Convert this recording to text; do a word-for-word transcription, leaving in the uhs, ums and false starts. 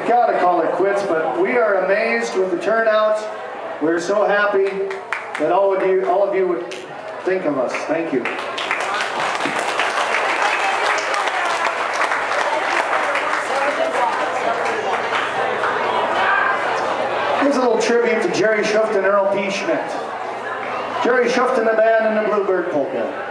gotta call it quits, but we are amazed with the turnout. We're so happy that all of you, all of you would think of us. Thank you. Here's a little tribute to Jerry Schuft and Earl P. Schmidt. Jerry Schuft and the band and the Bluebird Polka.